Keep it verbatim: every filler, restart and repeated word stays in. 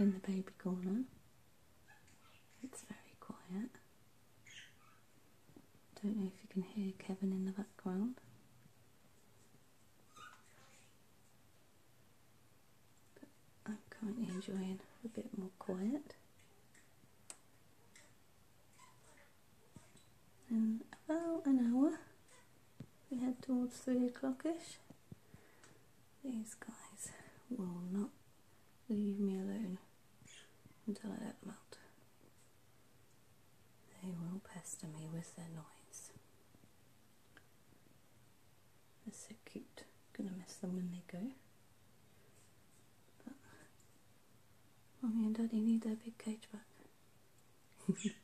in the baby corner. It's very quiet. Don't know if you can hear Kevin in the background. But I'm currently enjoying a bit more quiet. In about an hour, we head towards three o'clock-ish. These guys will not leave me alone until I let them out. They will pester me with their noise. They're so cute. Gonna miss them when they go. But Mummy and Daddy need their big cage back.